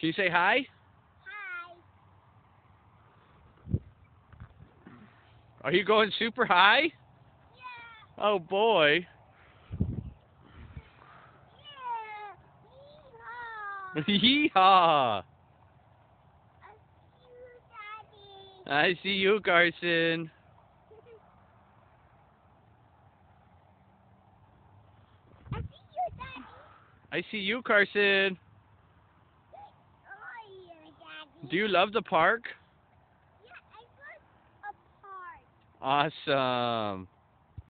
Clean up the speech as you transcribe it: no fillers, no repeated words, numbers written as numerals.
Can you say hi? Hi. Are you going super high? Yeah. Oh boy. Yeah. Yeehaw! I see you, Daddy. I see you, Carson. I see you, Daddy. I see you, Carson. Oh, yeah, Daddy. Do you love the park? Yeah, I got a part. Awesome.